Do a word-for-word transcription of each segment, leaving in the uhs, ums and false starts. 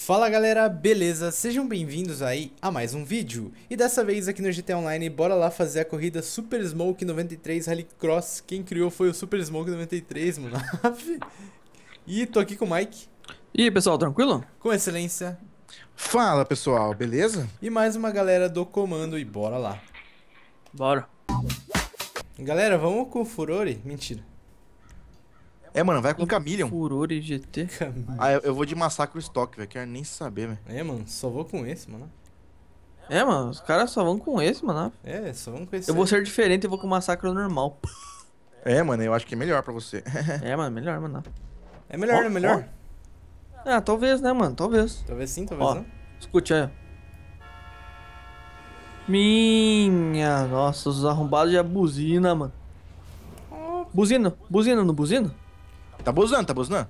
Fala galera, beleza? Sejam bem-vindos aí a mais um vídeo. E dessa vez aqui no G T A Online, bora lá fazer a corrida Super Smoke noventa e três Rallycross. Quem criou foi o Super Smoke noventa e três, mano. E tô aqui com o Mike. E aí, pessoal, tranquilo? Com excelência. Fala pessoal, beleza? E mais uma galera do comando e bora lá. Bora. Galera, vamos com o Furore? Mentira. É, mano, vai com Chameleon. Furore G T. Ah, eu, eu vou de Massacre Stock, velho. Quero nem saber, velho. É, mano, só vou com esse, mano. É, mano, os caras só vão com esse, mano. É, só vamos com esse. Eu vou aí. ser diferente e vou com massacre normal. É, mano, eu acho que é melhor pra você. É, mano, melhor, mano. É melhor, Ó, não é melhor? Ah, talvez, né, mano? Talvez. Talvez sim, talvez Ó, não. escute aí. Minha, nossa, os arrombados de buzina, mano. Buzina, buzina no buzina? Tá buzinando, tá buzinando?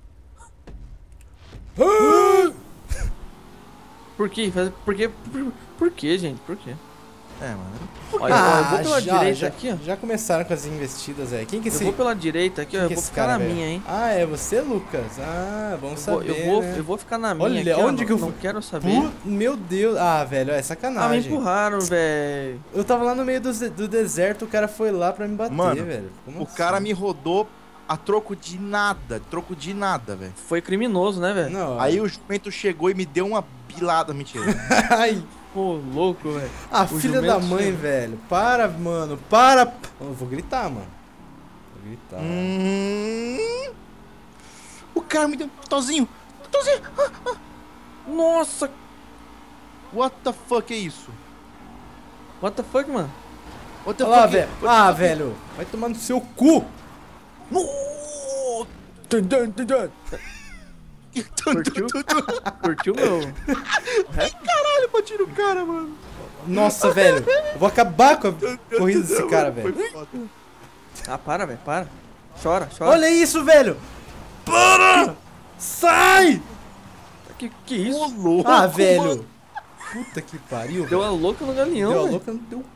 Por quê? Faz- Por quê? Por, por quê, gente? Por quê? É, mano. Olha, ó, eu vou pela Ah, já, direita já, aqui, ó. já começaram com as investidas, velho. Quem que Eu esse... vou pela direita aqui, ó. Eu que vou esse ficar cara, na velho? minha, hein. Ah, é você, Lucas? Ah, bom Eu vou, saber, eu vou, né? eu vou ficar na minha Olha, aqui, ó, onde não, que eu não fui? quero saber. Pu- Meu Deus. Ah, velho, é Ah, me sacanagem. empurraram, velho. Eu tava lá no meio do, do deserto, o cara foi lá pra me bater, Mano, velho. Como O assim? cara me rodou a troco de nada. Troco de nada, velho. Foi criminoso, né, velho? Não, Aí o jumento chegou e me deu uma bilada, mentira. Ai, Pô, louco, velho. a O filha da jumento mãe, chegou. velho. Para, mano, para. Eu vou gritar, mano. Vou gritar. hum... O cara me deu um totozinho. Totozinho. Nossa, What the fuck é isso? what the fuck, mano? What the Olha lá, fuck? velho. Ah, velho. Vai tomar no seu cu. No! Dun, dun, dun, dun. Curtiu? Curtiu, meu? Caralho, bati no cara, mano. Nossa, velho. Eu vou acabar com a corrida desse cara, velho. Foi foda. Ah, para, velho, para. Chora, chora. Olha isso, velho. Para! Sai! Que que isso? Ô, louco, Ah, velho. mano. Puta que pariu, Deu velho. a louca no galinhão, Deu a velho. louca, não deu.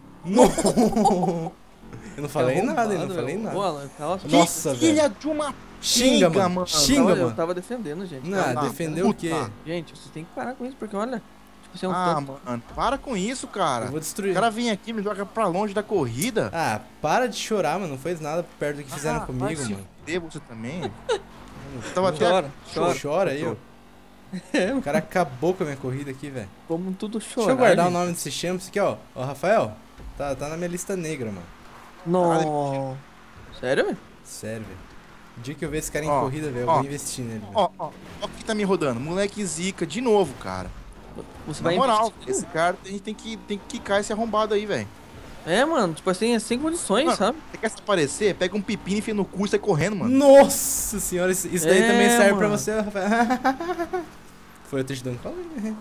Não. Eu não falei É nada, eu não arrombado, falei velho. nada. Pô, Alan, nossa, Que Nossa, filha velho. de uma Xinga, pinga, mano. mano. Xinga, eu tava, eu mano. tava defendendo, gente. Não, Ah, defendeu puta. o quê? Gente, vocês têm que parar com isso, porque olha, tipo, você é um Ah, tanto. mano, para com isso, cara. Eu vou destruir. O cara vem aqui e me joga pra longe da corrida. Ah, para de chorar, mano. Não fez nada perto do que fizeram Ah, vai comigo, se mano. fuder você também. Eu tava até... Chora, chora. Chora aí, ó. O cara acabou com a minha corrida aqui, velho. Vamos tudo chorar. Deixa eu guardar o gente. nome desse champs aqui, ó. Ó, Rafael. Tá, tá na minha lista negra, mano. Não. Sério, velho? Sério, velho. O dia que eu ver esse cara em Ó, corrida, velho, eu ó, vou investir nele, velho. Ó, ó, ó que tá me rodando. Moleque zica de novo, cara. Você Na vai moral, investir? esse cara, a gente tem que, tem que quicar esse arrombado aí, velho. É, mano, tipo assim, é sem condições, Mano, sabe? Você quer se aparecer? Pega um pepino e enfia no cu e sai correndo, mano. Nossa senhora, isso, isso daí É, também serve pra mano. você, Rafael. Foi eu te dando fala aí.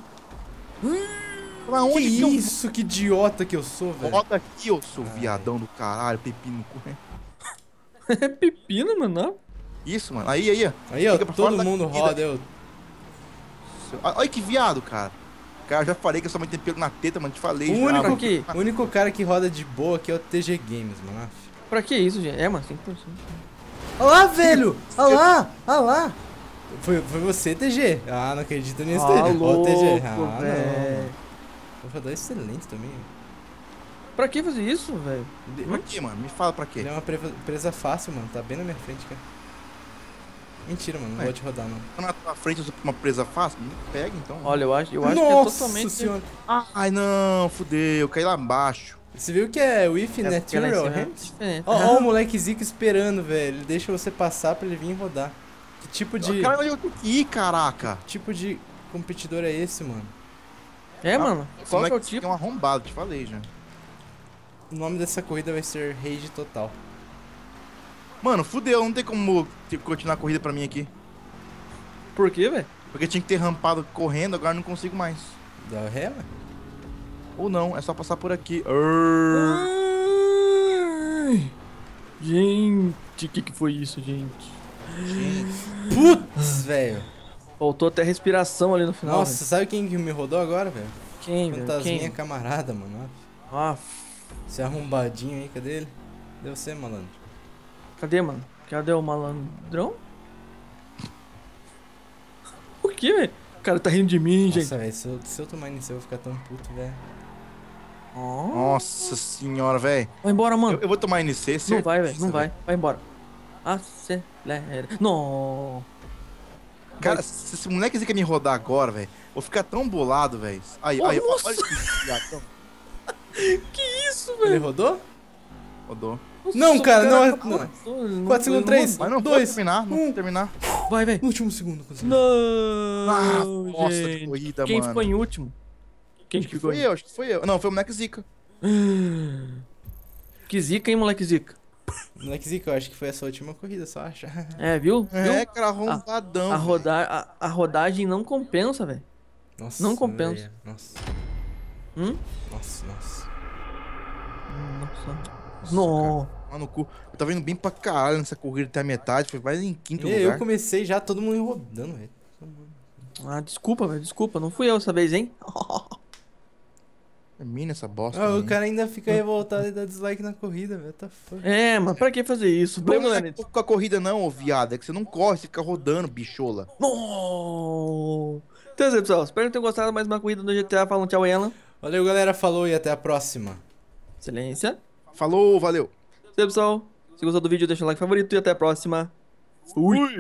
Pra Que onde que eu isso, que idiota que eu sou, velho. roda aqui, ô seu viadão do caralho, pepino no cu. É pepino, mano. ó. Isso, mano. Aí, aí, ó. Aí, ó, Fica pra fora todo da mundo corrida. roda, eu... Seu- Olha que viado, cara. Cara, eu já falei que eu só mãe tem pelo na teta, mano. Te falei. O já, único, mano. aqui. o único cara que roda de boa aqui é o T G Games, mano. Aff. Pra que isso, gente? É, mano, cem por cento. Olha lá, velho! Olha lá! Olha lá! Foi, foi você, T G? Ah, não acredito nisso, Ah, T G. Ó, o T G. louco, Ah, não. velho. Vou rodar excelente também. Pra que fazer isso, velho? Pra quê, mano? Me fala pra quê. Ele é uma presa, presa fácil, mano. Tá bem na minha frente, cara. Mentira, mano. Não É. vou te rodar, não. Tá na tua frente eu sou uma presa fácil? Me pega, então. Olha, eu acho, eu acho Nossa que é totalmente. senhora. Ai, não. Fudeu. Caí lá embaixo. Você viu que é with É, porque lá em natural cima é hands? diferente. Ó, ó o moleque Zico esperando, velho. Ele deixa você passar pra ele vir rodar. Que tipo de... Cara, onde eu tenho que ir, caraca? tipo de competidor é esse, mano? É, mano. Esse Qual que é o moleque tipo? É um arrombado, te falei já. O nome dessa corrida vai ser Rage Total. Mano, fudeu. Não tem como tipo, continuar a corrida pra mim aqui. Por quê, velho? Porque tinha que ter rampado correndo, agora não consigo mais. Da ré, velho? Ou não, é só passar por aqui. Arrrr. Ai. Gente, o que que foi isso, gente? Putz, velho. Faltou até respiração ali no final. Nossa, sabe quem que me rodou agora, velho? velho. Quem, velho? Fantasminha Quem? camarada, mano. Ah, Esse arrombadinho aí, cadê ele? Deu você, malandro. cadê, mano? Cadê o malandrão? O que, velho? O cara tá rindo de mim, gente. Nossa, velho, se eu, se eu tomar N C eu vou ficar tão puto, velho. Ó. Nossa senhora, velho. Vai embora, mano. Eu, eu vou tomar N C, Não certeza, vai, velho. Não vai. velho. Vai embora. Acelera. Não. Cara, se esse moleque quer me rodar agora, velho, vou ficar tão bolado, velho. Aí, Oh, aí, nossa. olha que viadão. Que isso, Ele velho? rodou? Rodou. Não, Nossa, cara, o não é- passou, ele Quatro segundos, três. Mas não Dois, vai terminar, não um. vai terminar. Vai, velho. No último segundo, consegui. Não. Ah, nossa, de gente. corrida, Quem mano. ficou em último? Quem Acho que ficou foi em... eu, acho que foi eu. Não, foi o moleque Zica. Que zica, hein, moleque zica? Moleque Zica, eu acho que foi essa última corrida, só acha. É, viu? É, Viu? cara, arrombadão. A, velho. roda... a, a rodagem não compensa, velho. Nossa, Não compensa. velho, Nossa, Hum? nossa, nossa. Nossa. Não. Mano, no cu. Eu tava indo bem pra caralho nessa corrida até a metade. Foi mais em quinto E lugar. eu comecei já, todo mundo rodando, velho. Ah, desculpa, velho. Desculpa. Não fui eu dessa vez, hein? Termina essa bosta. Ah, o aí. cara ainda fica revoltado e dá dislike na corrida, velho. Tá foda. É, mas pra que fazer isso? O problema Vamos, não é Lenny. com a corrida não, ô viado. É que você não corre, você fica rodando, bichola. Não. Então é isso aí, pessoal. Espero que tenham gostado de mais uma corrida do G T A. Falam tchau, Ela. Valeu, galera. Falou e até a próxima. Excelência. Falou, valeu. Isso aí, pessoal. Se gostou do vídeo, deixa o like favorito e até a próxima. Fui.